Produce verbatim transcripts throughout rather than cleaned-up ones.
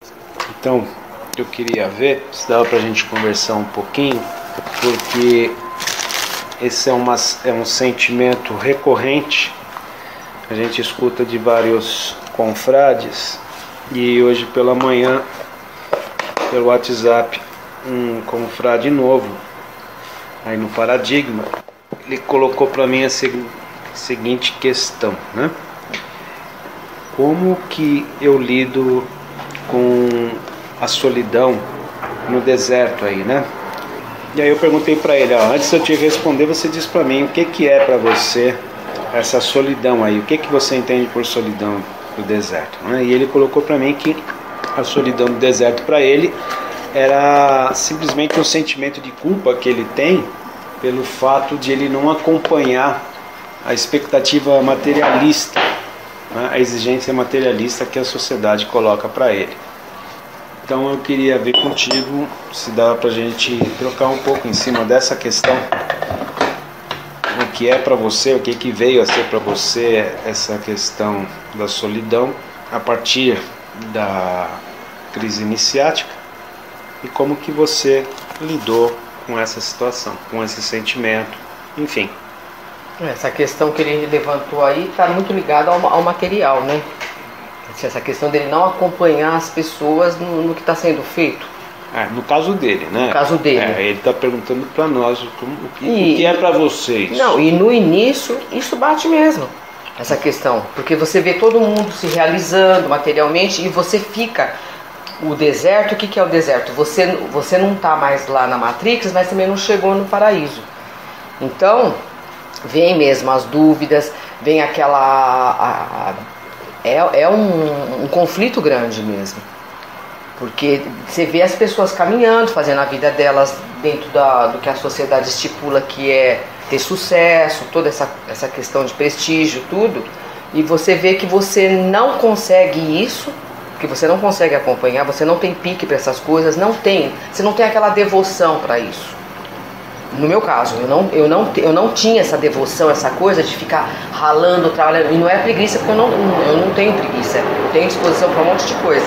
Então, eu queria ver se dava pra gente conversar um pouquinho, porque esse é, uma, é um sentimento recorrente. A gente escuta de vários confrades, e hoje pela manhã, pelo WhatsApp, um confrade novo, aí no Paradigma, ele colocou para mim a seg- seguinte questão, né? Como que eu lido com a solidão no deserto aí, né? E aí eu perguntei para ele, ó, antes de eu te responder, você diz para mim o que que é para você essa solidão aí, o que que você entende por solidão do deserto, né? E ele colocou para mim que a solidão do deserto para ele era simplesmente um sentimento de culpa que ele tem pelo fato de ele não acompanhar a expectativa materialista, né? A exigência materialista que a sociedade coloca para ele. Então eu queria ver contigo se dá pra gente trocar um pouco em cima dessa questão. O que é para você, o que que veio a ser para você essa questão da solidão a partir da crise iniciática e como que você lidou com essa situação, com esse sentimento, enfim. Essa questão que ele levantou aí está muito ligada ao, ao material, né? Essa questão dele não acompanhar as pessoas no, no que está sendo feito. É, no caso dele, né? No caso dele. É, ele está perguntando para nós como, o, que, e, o que é para vocês. Não, e no início isso bate mesmo, essa questão. Porque você vê todo mundo se realizando materialmente e você fica... O deserto, o que, que é o deserto? Você, você não está mais lá na Matrix, mas também não chegou no paraíso. Então, vem mesmo as dúvidas, vem aquela... A, a, é é um, um conflito grande mesmo. Porque você vê as pessoas caminhando, fazendo a vida delas dentro da, do que a sociedade estipula que é ter sucesso, toda essa, essa questão de prestígio, tudo. E você vê que você não consegue isso, que você não consegue acompanhar, você não tem pique para essas coisas, não tem, você não tem aquela devoção para isso. No meu caso, eu não, eu, não, eu não tinha essa devoção, essa coisa de ficar ralando, trabalhando, e não é preguiça, porque eu não, eu não tenho preguiça, eu tenho disposição para um monte de coisa.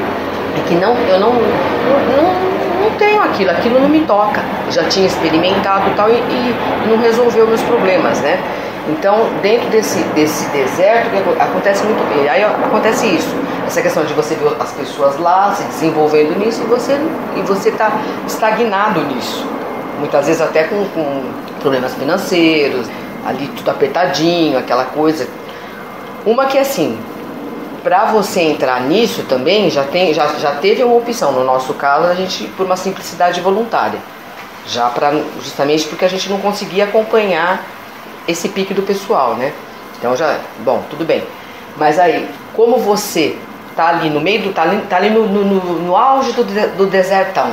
É que não, eu não, não, não tenho aquilo, aquilo não me toca. Eu já tinha experimentado e tal, e, e não resolveu meus problemas, né? Então, dentro desse, desse deserto, acontece muito bem. Aí acontece isso, essa questão de você ver as pessoas lá se desenvolvendo nisso e você e você tá estagnado nisso. Muitas vezes até com, com problemas financeiros, ali tudo apertadinho, aquela coisa. Uma que assim, para você entrar nisso também, já, tem, já, já teve uma opção. No nosso caso, a gente, por uma simplicidade voluntária. Já pra, justamente porque a gente não conseguia acompanhar esse pique do pessoal, né? Então já, bom, tudo bem. Mas aí, como você tá ali no meio do, tá ali, tá ali no, no, no auge do, do desertão,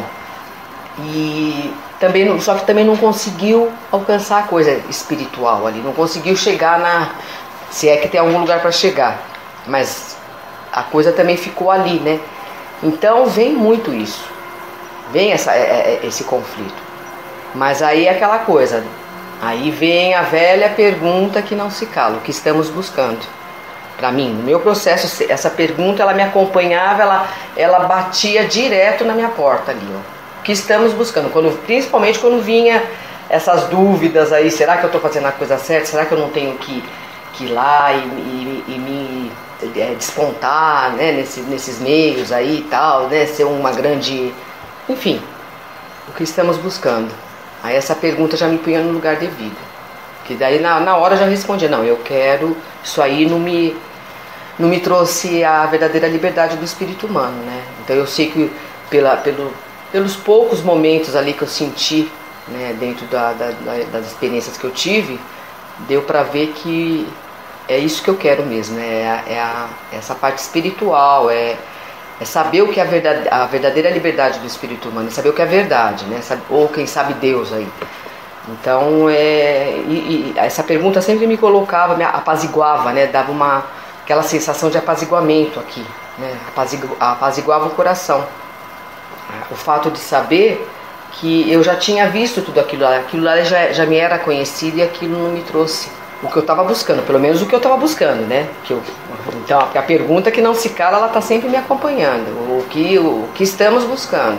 e também, só que também não conseguiu alcançar a coisa espiritual ali, não conseguiu chegar na, se é que tem algum lugar para chegar, mas a coisa também ficou ali, né? Então vem muito isso, vem essa, é, é, esse conflito. Mas aí é aquela coisa. Aí vem a velha pergunta que não se cala, o que estamos buscando? Para mim, no meu processo, essa pergunta ela me acompanhava, ela, ela batia direto na minha porta ali, ó. O que estamos buscando? Quando, principalmente quando vinha essas dúvidas aí, será que eu estou fazendo a coisa certa? Será que eu não tenho que, que ir lá e, e, e me é, despontar, né, nesse, nesses meios aí e tal, né, ser uma grande... Enfim, o que estamos buscando? Aí essa pergunta já me punha no lugar devido. Que daí na, na hora eu já respondia, não, eu quero, isso aí não me, não me trouxe a verdadeira liberdade do espírito humano, né? Então eu sei que pela, pelo, pelos poucos momentos ali que eu senti, né, dentro da, da, das experiências que eu tive, deu pra ver que é isso que eu quero mesmo, né? É, a, é a, essa parte espiritual, é... É saber o que é a, verdade, a verdadeira liberdade do espírito humano, é saber o que é a verdade, né? Ou quem sabe Deus aí. Então, é, e, e essa pergunta sempre me colocava, me apaziguava, né? Dava uma, aquela sensação de apaziguamento aqui, né? Apazigu, apaziguava o coração. O fato de saber que eu já tinha visto tudo aquilo lá, aquilo lá já, já me era conhecido e aquilo não me trouxe o que eu estava buscando, pelo menos o que eu estava buscando, né? Que eu, Então, a pergunta que não se cala, ela está sempre me acompanhando. O que, o que estamos buscando?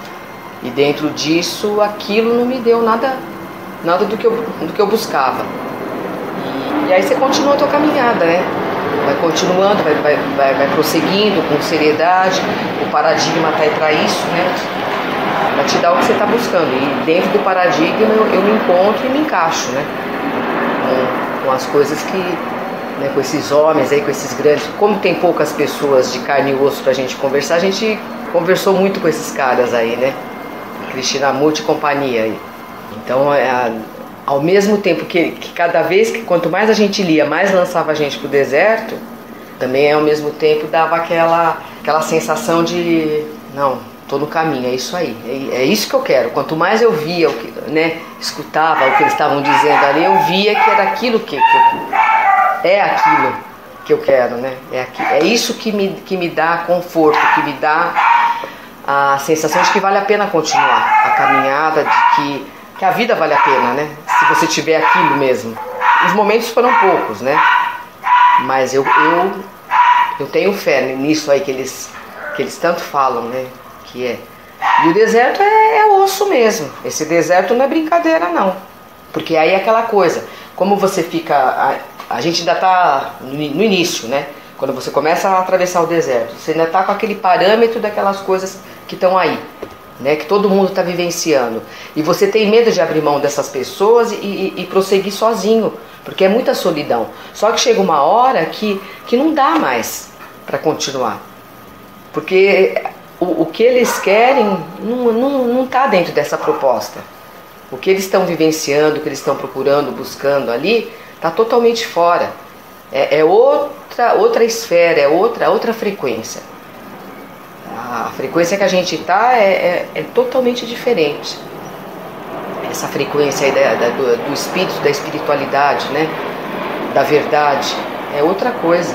E dentro disso, aquilo não me deu nada, nada do que eu, do que eu buscava. E, e aí você continua a tua caminhada, né? Vai continuando, vai, vai, vai, vai prosseguindo com seriedade. O paradigma está aí para isso, né? Para te dar o que você está buscando. E dentro do paradigma eu, eu me encontro e me encaixo, né? Com, com as coisas que, né, com esses homens aí, com esses grandes. Como tem poucas pessoas de carne e osso pra gente conversar, a gente conversou muito com esses caras aí, né? Krishnamurti e companhia aí. Então, é, ao mesmo tempo que, que cada vez que quanto mais a gente lia, mais lançava a gente pro deserto, também ao mesmo tempo dava aquela, aquela sensação de não, tô no caminho, é isso aí, é, é isso que eu quero. Quanto mais eu via, o que, né, escutava o que eles estavam dizendo ali, eu via que era aquilo que, que eu, é aquilo que eu quero, né? É, aqui, é isso que me, que me dá conforto, que me dá a sensação de que vale a pena continuar a caminhada, de que, que a vida vale a pena, né? Se você tiver aquilo mesmo. Os momentos foram poucos, né? Mas eu, eu, eu tenho fé nisso aí que eles, que eles tanto falam, né? Que é. E o deserto é, é osso mesmo. Esse deserto não é brincadeira, não. Porque aí é aquela coisa, como você fica... A, a gente ainda está no, no início, né? Quando você começa a atravessar o deserto, você ainda está com aquele parâmetro daquelas coisas que estão aí, né? Que todo mundo está vivenciando. E você tem medo de abrir mão dessas pessoas e, e, e prosseguir sozinho, porque é muita solidão. Só que chega uma hora que, que não dá mais para continuar. Porque o, o que eles querem não está não, não tá dentro dessa proposta. O que eles estão vivenciando, o que eles estão procurando, buscando ali, está totalmente fora. É, é outra, outra esfera, é outra, outra frequência. A frequência que a gente está é, é, é totalmente diferente. Essa frequência aí da, da, do, do espírito, da espiritualidade, né? Da verdade, é outra coisa.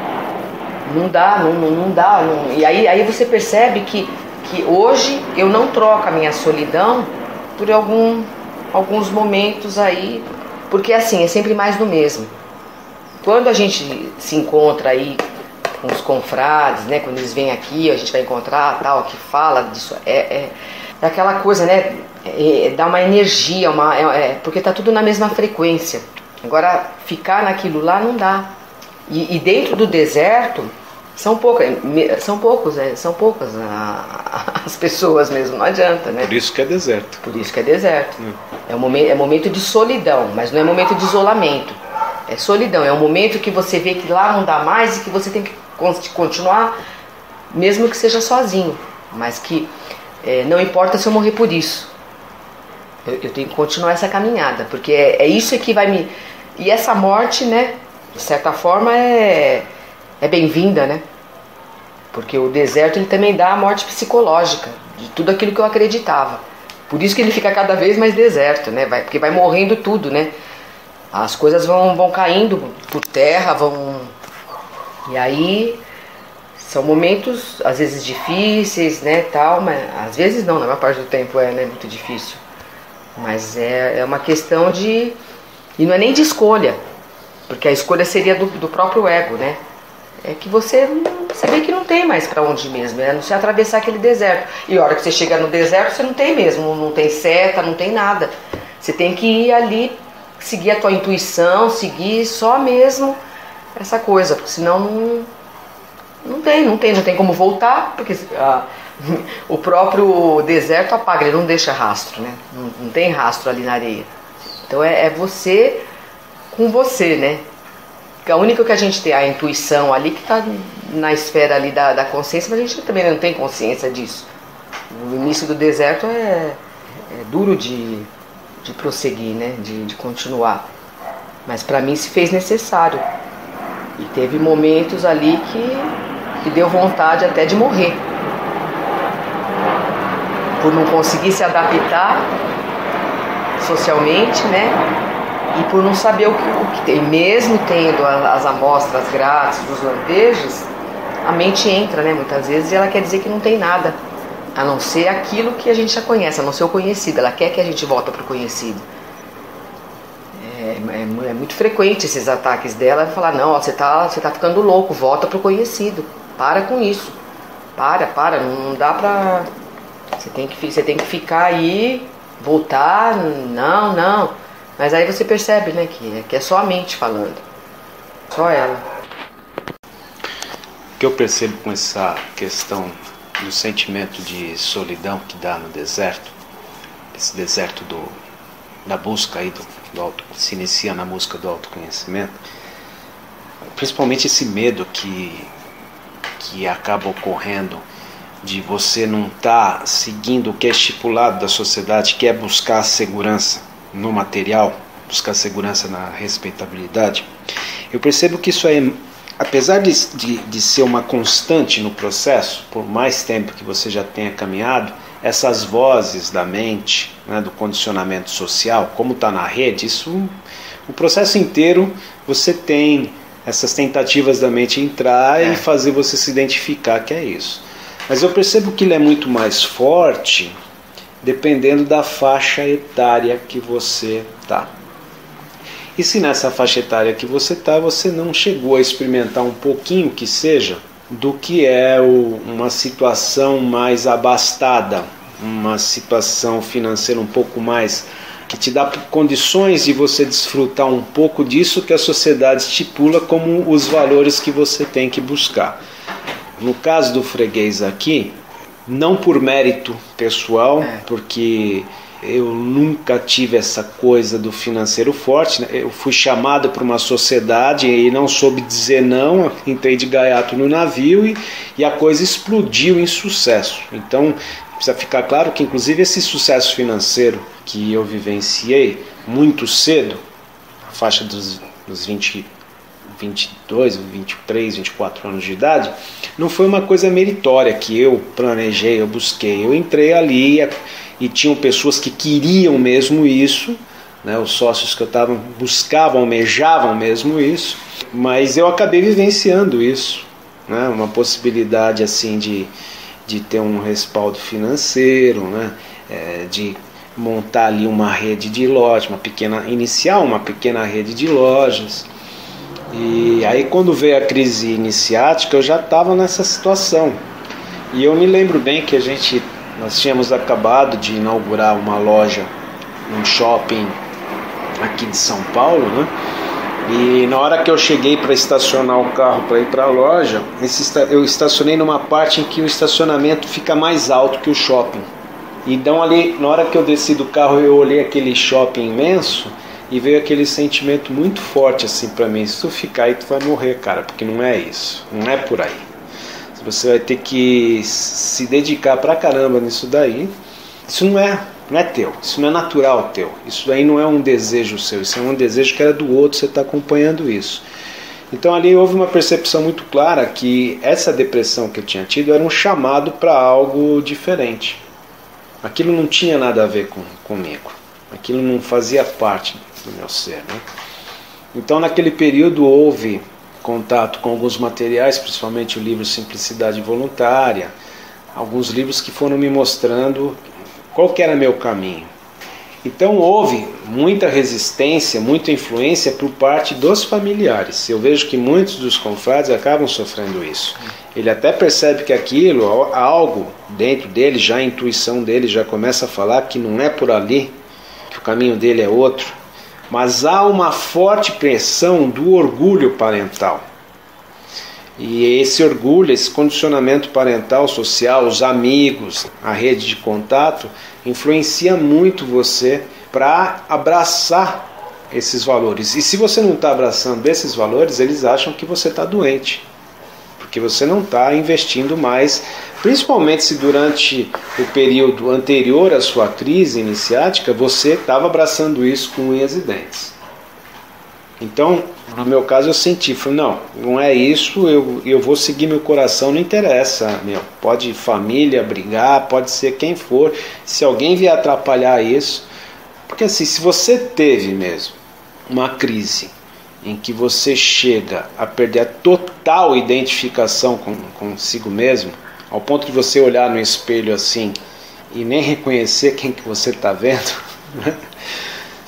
Não dá, não, não, não dá. Não, e aí, aí você percebe que, que hoje eu não troco a minha solidão por algum, alguns momentos aí, porque assim, é sempre mais do mesmo. Quando a gente se encontra aí com os confrades, né, quando eles vêm aqui, a gente vai encontrar tal, que fala disso, é, é, é aquela coisa, né, é, dá uma energia, uma, é, é, porque tá tudo na mesma frequência. Agora, ficar naquilo lá não dá. E, e dentro do deserto, são poucas, são poucos, é, são poucas a, as pessoas mesmo, não adianta, né? Por isso que é deserto. Por isso que é deserto. Hum. É um momento, é momento de solidão, mas não é momento de isolamento. É solidão, é um momento que você vê que lá não dá mais e que você tem que continuar, mesmo que seja sozinho. Mas que é, não importa se eu morrer por isso. Eu, eu tenho que continuar essa caminhada, porque é, é isso que vai me... E essa morte, né, de certa forma, é, é bem-vinda, né? Porque o deserto ele também dá a morte psicológica de tudo aquilo que eu acreditava. Por isso que ele fica cada vez mais deserto, né? Vai, porque vai morrendo tudo, né? As coisas vão, vão caindo por terra, vão... E aí são momentos, às vezes difíceis, né, tal, mas às vezes não, na maior parte do tempo é, né, muito difícil. Mas é, é uma questão de... E não é nem de escolha, porque a escolha seria do, do próprio ego, né? É que você, você vê que não tem mais pra onde ir mesmo, é não se atravessar aquele deserto. E a hora que você chega no deserto, você não tem mesmo, não tem seta, não tem nada. Você tem que ir ali, seguir a tua intuição, seguir só mesmo essa coisa, porque senão não, não tem, não tem, não tem como voltar, porque ah, o próprio deserto apaga, ele não deixa rastro, né? Não, não tem rastro ali na areia. Então é, é você com você, né? A única que a gente tem, a intuição ali, que está na esfera ali da, da consciência, mas a gente também não tem consciência disso. O início do deserto é, é duro de, de prosseguir, né? De, de continuar. Mas para mim se fez necessário. E teve momentos ali que, que deu vontade até de morrer. Por não conseguir se adaptar socialmente, né? E por não saber o que, o que tem. Mesmo tendo as amostras grátis, os lampejos, a mente entra, né? Muitas vezes, e ela quer dizer que não tem nada. A não ser aquilo que a gente já conhece, a não ser o conhecido. Ela quer que a gente volte para o conhecido. É, é é muito frequente esses ataques dela, falar, não, ó, você tá, você tá ficando louco, volta pro conhecido, para com isso, para, para, não dá pra, você tem que, você tem que ficar aí, voltar, não, não, mas aí você percebe, né, que, que é só a mente falando, só ela. O que eu percebo com essa questão do sentimento de solidão que dá no deserto, esse deserto do, da busca aí do, do auto, se inicia na busca do autoconhecimento, principalmente esse medo que, que acaba ocorrendo de você não estar tá seguindo o que é estipulado da sociedade, que é buscar a segurança no material, buscar a segurança na respeitabilidade. Eu percebo que isso é, apesar de, de, de ser uma constante no processo, por mais tempo que você já tenha caminhado, essas vozes da mente, né, do condicionamento social, como está na rede, isso, o processo inteiro você tem essas tentativas da mente entrar é. e fazer você se identificar que é isso. Mas eu percebo que ele é muito mais forte dependendo da faixa etária que você está. E se nessa faixa etária que você está, você não chegou a experimentar um pouquinho que seja do que é o, uma situação mais abastada, uma situação financeira um pouco mais, que te dá condições de você desfrutar um pouco disso que a sociedade estipula como os valores que você tem que buscar. No caso do freguês aqui, não por mérito pessoal, é. porque eu nunca tive essa coisa do financeiro forte, né? Eu fui chamado para uma sociedade e não soube dizer não, entrei de gaiato no navio e, e a coisa explodiu em sucesso. Então precisa ficar claro que inclusive esse sucesso financeiro que eu vivenciei muito cedo, a faixa dos, dos vinte, vinte e dois, vinte e três, vinte e quatro anos de idade, não foi uma coisa meritória que eu planejei, eu busquei. Eu entrei ali e, e tinham pessoas que queriam mesmo isso, né, os sócios que eu estava buscavam, almejavam mesmo isso, mas eu acabei vivenciando isso, né, uma possibilidade assim de, de ter um respaldo financeiro, né, é, de montar ali uma rede de lojas, uma pequena, iniciar uma pequena rede de lojas. E aí quando veio a crise iniciática eu já estava nessa situação. E eu me lembro bem que a gente, nós tínhamos acabado de inaugurar uma loja, um shopping aqui de São Paulo, né? E na hora que eu cheguei para estacionar o carro para ir para a loja, eu estacionei numa parte em que o estacionamento fica mais alto que o shopping. Então ali, na hora que eu desci do carro, eu olhei aquele shopping imenso e veio aquele sentimento muito forte assim para mim: se tu ficar aí tu vai morrer, cara, porque não é isso, não é por aí. Você vai ter que se dedicar pra caramba nisso daí. Isso não é, não é teu, isso não é natural teu, isso daí não é um desejo seu, isso é um desejo que era do outro, você está acompanhando isso. Então ali houve uma percepção muito clara que essa depressão que eu tinha tido era um chamado para algo diferente. Aquilo não tinha nada a ver com, comigo, aquilo não fazia parte do meu ser, né? Então naquele período houve contato com alguns materiais, principalmente o livro Simplicidade Voluntária, alguns livros que foram me mostrando qual que era meu caminho. Então houve muita resistência, muita influência por parte dos familiares. Eu vejo que muitos dos confrades acabam sofrendo isso. Ele até percebe que aquilo, algo dentro dele, já a intuição dele já começa a falar que não é por ali, que o caminho dele é outro. Mas há uma forte pressão do orgulho parental. E esse orgulho, esse condicionamento parental, social, os amigos, a rede de contato, influencia muito você para abraçar esses valores. E se você não está abraçando esses valores, eles acham que você está doente. Porque você não está investindo mais, principalmente se durante o período anterior à sua crise iniciática, você estava abraçando isso com unhas e dentes. Então, no meu caso, eu senti, falei, não, não é isso, eu, eu vou seguir meu coração, não interessa, meu, pode família brigar, pode ser quem for, se alguém vier atrapalhar isso, porque assim, se você teve mesmo uma crise em que você chega a perder a total identificação com, consigo mesmo, ao ponto de você olhar no espelho assim e nem reconhecer quem que você está vendo, né?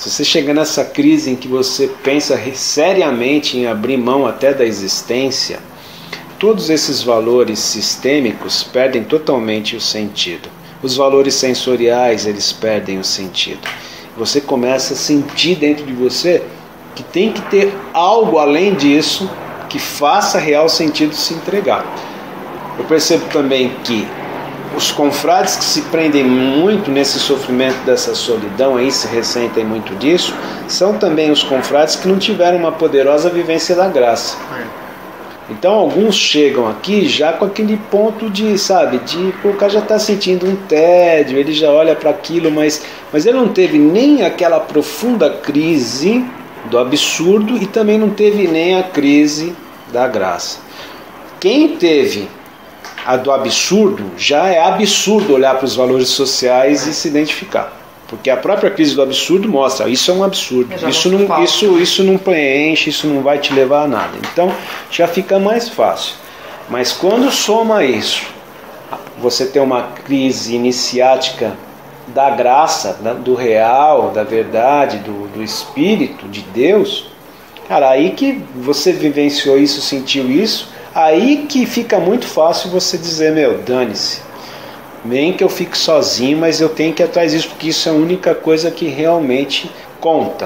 Se você chegar nessa crise em que você pensa seriamente em abrir mão até da existência, todos esses valores sistêmicos perdem totalmente o sentido. Os valores sensoriais, eles perdem o sentido. Você começa a sentir dentro de você que tem que ter algo além disso que faça real sentido se entregar. Eu percebo também que os confrades que se prendem muito nesse sofrimento dessa solidão, aí se ressentem muito disso, são também os confrades que não tiveram uma poderosa vivência da graça. Então alguns chegam aqui já com aquele ponto de, sabe, de pô, o cara já está sentindo um tédio, ele já olha para aquilo, mas, mas ele não teve nem aquela profunda crise do absurdo e também não teve nem a crise da graça. Quem teve a do absurdo, já é absurdo olhar para os valores sociais e se identificar. Porque a própria crise do absurdo mostra, isso é um absurdo, isso não, isso, isso não preenche, isso não vai te levar a nada. Então já fica mais fácil. Mas quando soma isso, você tem uma crise iniciática da graça, do real, da verdade, do, do Espírito, de Deus, cara, aí que você vivenciou isso, sentiu isso, aí que fica muito fácil você dizer, meu, dane-se. Nem que eu fique sozinho, mas eu tenho que ir atrás disso, porque isso é a única coisa que realmente conta.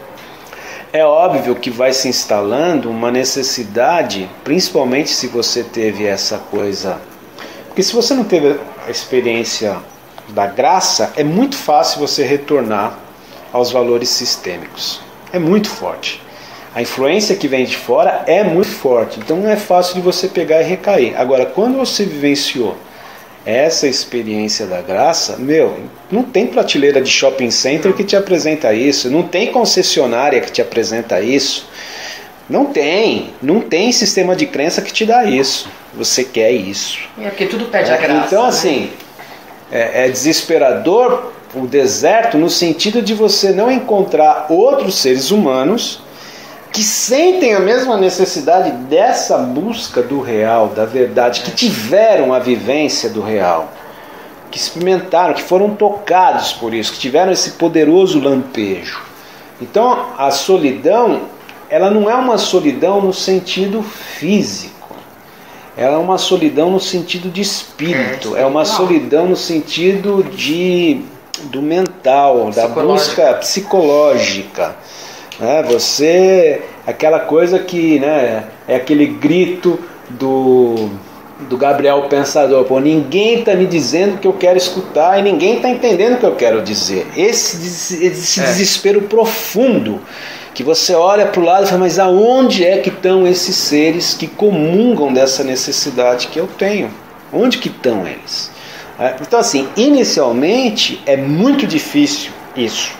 É óbvio que vai se instalando uma necessidade, principalmente se você teve essa coisa. Porque se você não teve a experiência da graça, é muito fácil você retornar aos valores sistêmicos. É muito forte. A influência que vem de fora é muito forte, então não é fácil de você pegar e recair. Agora, quando você vivenciou essa experiência da graça, meu, não tem prateleira de shopping center que te apresenta isso, não tem concessionária que te apresenta isso, não tem, não tem sistema de crença que te dá isso. Você quer isso. É porque tudo pede é, a graça. Então, assim, né? é, é desesperador o deserto no sentido de você não encontrar outros seres humanos que sentem a mesma necessidade dessa busca do real, da verdade, que tiveram a vivência do real, que experimentaram, que foram tocados por isso, que tiveram esse poderoso lampejo. Então a solidão, ela não é uma solidão no sentido físico, ela é uma solidão no sentido de espírito, é uma solidão no sentido de, do mental, da busca psicológica. É, você, aquela coisa que, né, é aquele grito do, do Gabriel Pensador, pô, ninguém está me dizendo o que eu quero escutar e ninguém está entendendo o que eu quero dizer. Esse, esse é. desespero profundo, que você olha para o lado e fala, mas aonde é que estão esses seres que comungam dessa necessidade que eu tenho? Onde que estão eles? É, então assim, inicialmente é muito difícil isso.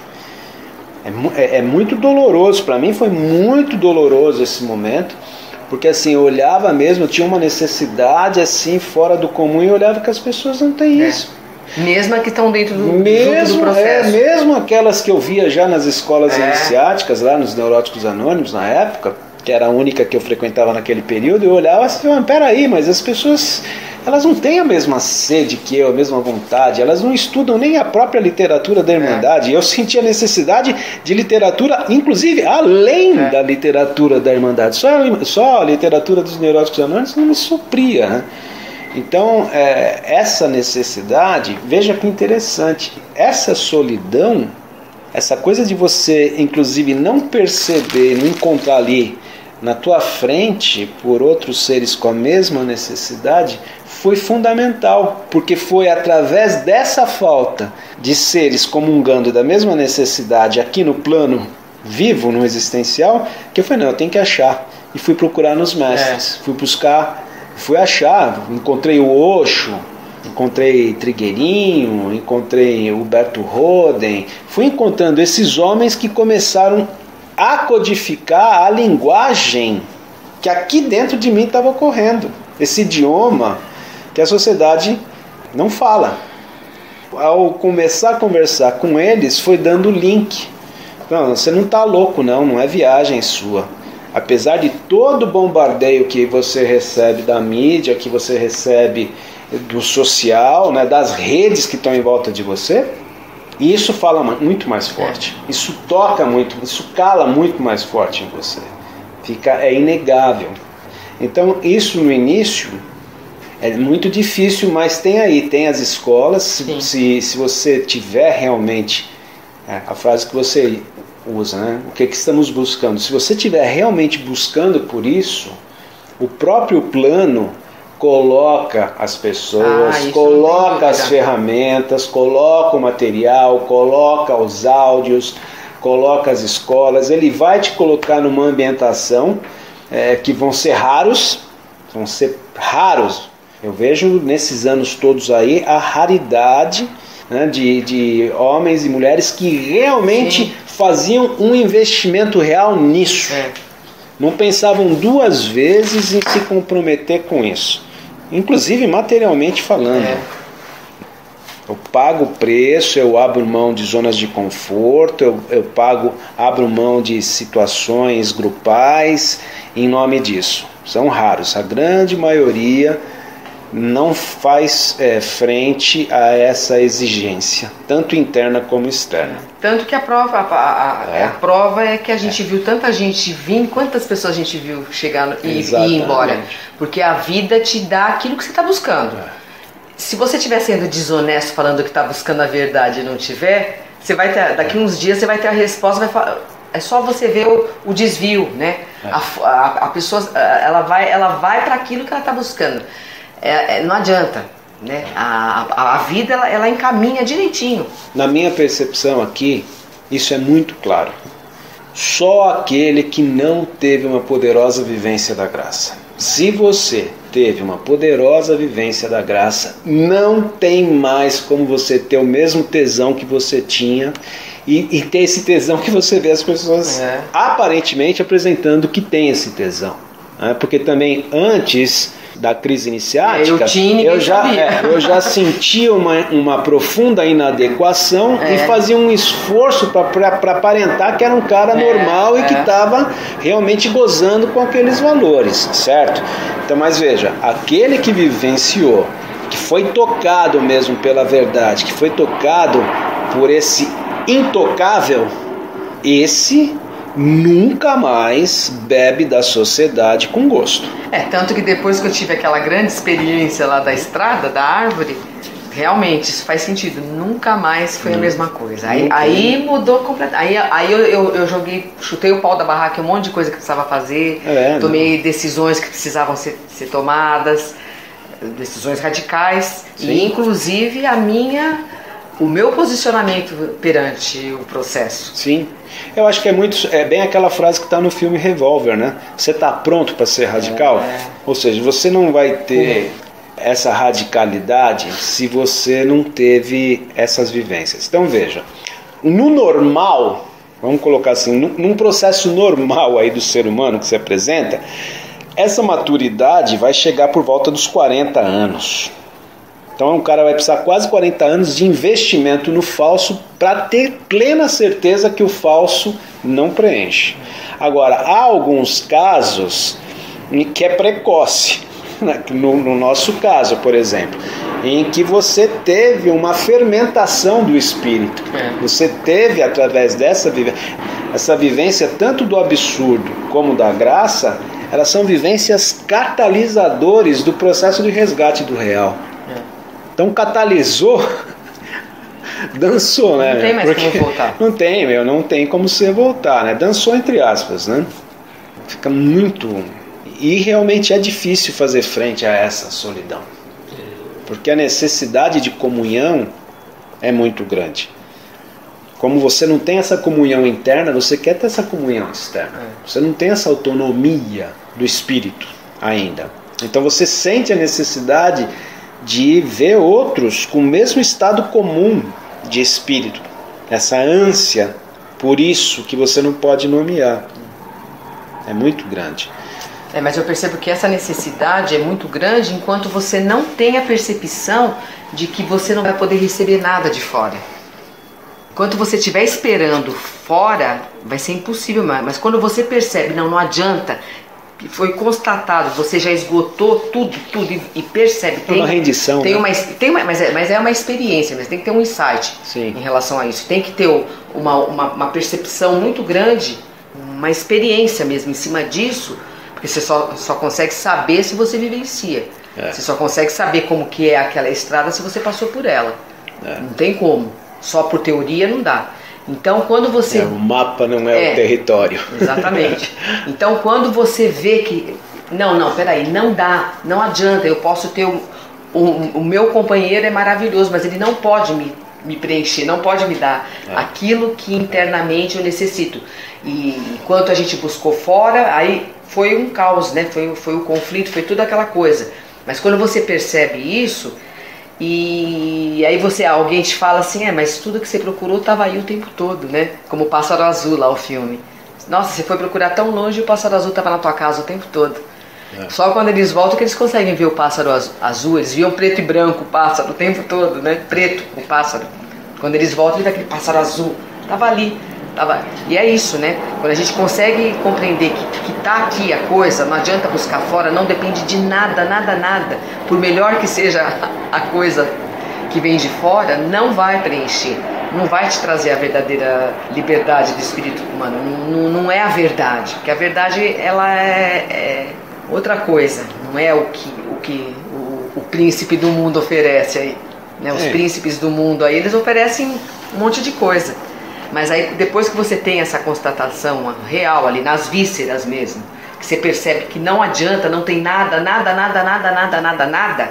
É, é muito doloroso, para mim foi muito doloroso esse momento, porque assim, eu olhava mesmo, eu tinha uma necessidade assim, fora do comum, e eu olhava que as pessoas não têm é. isso. Mesmo que estão dentro do, mesmo, do processo. É, mesmo aquelas que eu via já nas escolas é. iniciáticas, lá nos Neuróticos Anônimos, na época, que era a única que eu frequentava naquele período, eu olhava e falava, peraí, mas as pessoas, elas não têm a mesma sede que eu, a mesma vontade, elas não estudam nem a própria literatura da Irmandade. É. Eu sentia a necessidade de literatura, inclusive além é. da literatura da Irmandade. Só, só a literatura dos Neuróticos Anônimos não me supria, né? Então, é, essa necessidade, veja que interessante, essa solidão, essa coisa de você, inclusive, não perceber, não encontrar ali na tua frente, por outros seres com a mesma necessidade, foi fundamental, porque foi através dessa falta de seres comungando da mesma necessidade aqui no plano vivo, no existencial, que eu falei, não, eu tenho que achar. E fui procurar nos mestres, é. fui buscar, fui achar, encontrei o Osho, encontrei Trigueirinho, encontrei Huberto Roden, fui encontrando esses homens que começaram a codificar a linguagem que aqui dentro de mim estava ocorrendo, esse idioma que a sociedade não fala. Ao começar a conversar com eles, foi dando link. Não, você não está louco não, não é viagem sua. Apesar de todo o bombardeio que você recebe da mídia, que você recebe do social, né, das redes que estão em volta de você, E isso fala muito mais forte. É. Isso toca muito, isso cala muito mais forte em você. Fica, é inegável. Então isso no início é muito difícil, mas tem aí, tem as escolas. Se, se você tiver realmente, é, a frase que você usa, né? O que, é que estamos buscando? Se você estiver realmente buscando por isso, o próprio plano coloca as pessoas, ah, coloca as ferramentas, coloca o material, coloca os áudios, coloca as escolas. Ele vai te colocar numa ambientação é, que vão ser raros, vão ser raros. Eu vejo nesses anos todos aí a raridade, né, de, de homens e mulheres que realmente Sim. faziam um investimento real nisso. É. Não pensavam duas vezes em se comprometer com isso. Inclusive materialmente falando. É. Eu pago o preço, eu abro mão de zonas de conforto, eu, eu pago, abro mão de situações grupais em nome disso. São raros. A grande maioria não faz é, frente a essa exigência, tanto interna como externa. Tanto que a prova, a, a, é. a prova é que a gente é. viu tanta gente vir, quantas pessoas a gente viu chegar e, e ir embora. Porque a vida te dá aquilo que você está buscando. É. Se você estiver sendo desonesto falando que está buscando a verdade e não tiver, você vai ter, daqui uns dias você vai ter a resposta, vai falar, é só você ver o, o desvio, né? É. A, a, a pessoa ela vai, ela vai para aquilo que ela está buscando. É, é, não adianta, né? A, a, a vida ela, ela encaminha direitinho. Na minha percepção aqui, isso é muito claro. Só aquele que não teve uma poderosa vivência da graça. Se você teve uma poderosa vivência da graça, não tem mais como você ter o mesmo tesão que você tinha e, e ter esse tesão que você vê as pessoas é. aparentemente apresentando que tem esse tesão. Né? Porque também antes da crise iniciática, eu, tinha, eu, já, é, eu já sentia uma, uma profunda inadequação é. e fazia um esforço para aparentar que era um cara é, normal e é. que estava realmente gozando com aqueles valores, certo? Então, mas veja, aquele que vivenciou, que foi tocado mesmo pela verdade, que foi tocado por esse intocável, esse nunca mais bebe da sociedade com gosto. É, tanto que depois que eu tive aquela grande experiência lá da estrada, da árvore, realmente isso faz sentido, nunca mais foi hum. a mesma coisa. Aí, aí mudou completamente. Aí, aí eu, eu, eu joguei, chutei o pau da barraca, um monte de coisa que precisava fazer, é, tomei não. decisões que precisavam ser, ser tomadas, decisões radicais, Sim. e inclusive a minha... o meu posicionamento perante o processo. Sim, eu acho que é muito, é bem aquela frase que está no filme Revolver, né? Você está pronto para ser radical? É. Ou seja, você não vai ter uhum. essa radicalidade se você não teve essas vivências. Então veja, no normal, vamos colocar assim, num processo normal aí do ser humano que se apresenta, essa maturidade vai chegar por volta dos quarenta anos. Então um cara vai precisar quase quarenta anos de investimento no falso para ter plena certeza que o falso não preenche. Agora, há alguns casos que é precoce, no, no nosso caso, por exemplo, em que você teve uma fermentação do espírito. É. Você teve, através dessa vivência, essa vivência tanto do absurdo como da graça, elas são vivências catalisadores do processo de resgate do real. Então catalisou, dançou, né? Não tem mais Porque como voltar. Não tem, meu, não tem como você voltar, né? Dançou entre aspas, né? Fica muito... E realmente é difícil fazer frente a essa solidão. Porque a necessidade de comunhão é muito grande. Como você não tem essa comunhão interna, você quer ter essa comunhão externa. Você não tem essa autonomia do espírito ainda. Então você sente a necessidade de ver outros com o mesmo estado comum de espírito, essa ânsia por isso que você não pode nomear, é muito grande. É, mas eu percebo que essa necessidade é muito grande enquanto você não tem a percepção de que você não vai poder receber nada de fora. Enquanto você estiver esperando fora, vai ser impossível mais. Mas quando você percebe, não, não adianta, que foi constatado, você já esgotou tudo, tudo e, e percebe. Tem uma rendição. Tem né? uma, tem uma, mas, é, mas é uma experiência, mas tem que ter um insight Sim. em relação a isso. Tem que ter uma, uma, uma percepção muito grande, uma experiência mesmo em cima disso, porque você só, só consegue saber se você vivencia. É. Você só consegue saber como que é aquela estrada se você passou por ela. É. Não tem como. Só por teoria não dá. Então quando você... É, o mapa não é, é o território. Exatamente. Então quando você vê que... Não, não, peraí, não dá, não adianta, eu posso ter... O, o, o meu companheiro é maravilhoso, mas ele não pode me, me preencher, não pode me dar é. aquilo que internamente eu necessito. E enquanto a gente buscou fora, aí foi um caos, né? Foi, foi o conflito, foi tudo aquela coisa. Mas quando você percebe isso... E aí você, alguém te fala assim, é, mas tudo que você procurou estava aí o tempo todo, né? Como o Pássaro Azul lá, o filme. Nossa, você foi procurar tão longe e o Pássaro Azul estava na tua casa o tempo todo. É. Só quando eles voltam que eles conseguem ver o Pássaro Azul. Eles viam preto e branco o pássaro o tempo todo, né? Preto o pássaro. Quando eles voltam, ele vê aquele pássaro azul. Tava ali. Tava... E é isso, né? Quando a gente consegue compreender que, que tá aqui a coisa, não adianta buscar fora, não depende de nada, nada, nada. Por melhor que seja a coisa que vem de fora, não vai preencher, não vai te trazer a verdadeira liberdade do espírito humano. Não, não é a verdade, porque a verdade ela é, é outra coisa, não é o que o, que, o, o príncipe do mundo oferece aí. Né? Os é. príncipes do mundo aí, eles oferecem um monte de coisa. Mas aí depois que você tem essa constatação real ali, nas vísceras mesmo, que você percebe que não adianta, não tem nada, nada, nada, nada, nada, nada, nada,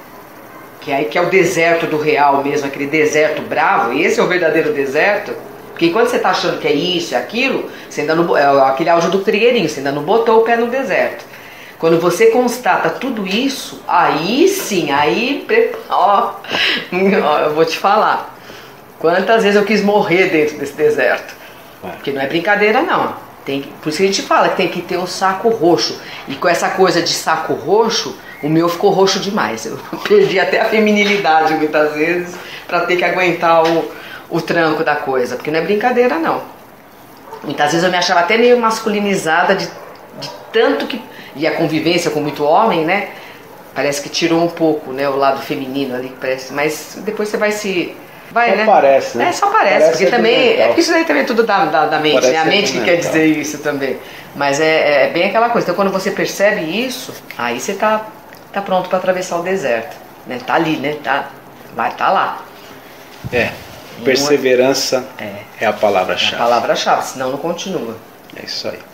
que aí que é o deserto do real mesmo, aquele deserto bravo, esse é o verdadeiro deserto, porque enquanto você está achando que é isso, é aquilo, você ainda não, é aquele áudio do trigueirinho, você ainda não botou o pé no deserto. Quando você constata tudo isso, aí sim, aí, ó, ó eu vou te falar. Quantas vezes eu quis morrer dentro desse deserto? Porque não é brincadeira não. Tem que, por isso que a gente fala que tem que ter um saco roxo. E com essa coisa de saco roxo, o meu ficou roxo demais. Eu perdi até a feminilidade muitas vezes para ter que aguentar o, o tranco da coisa. Porque não é brincadeira não. Muitas vezes eu me achava até meio masculinizada de, de tanto que... E a convivência com muito homem, né? Parece que tirou um pouco, né, o lado feminino ali. Parece, mas depois você vai se... Vai, só né? parece, né? É, só parece, parece porque também. É porque isso daí também é tudo da, da, da mente, parece né? A mente que quer dizer isso também. Mas é, é bem aquela coisa. Então quando você percebe isso, aí você tá, tá pronto para atravessar o deserto. Né? Tá ali, né? Tá, vai tá lá. É. Perseverança é, é a palavra-chave. É a palavra-chave, senão não continua. É isso aí.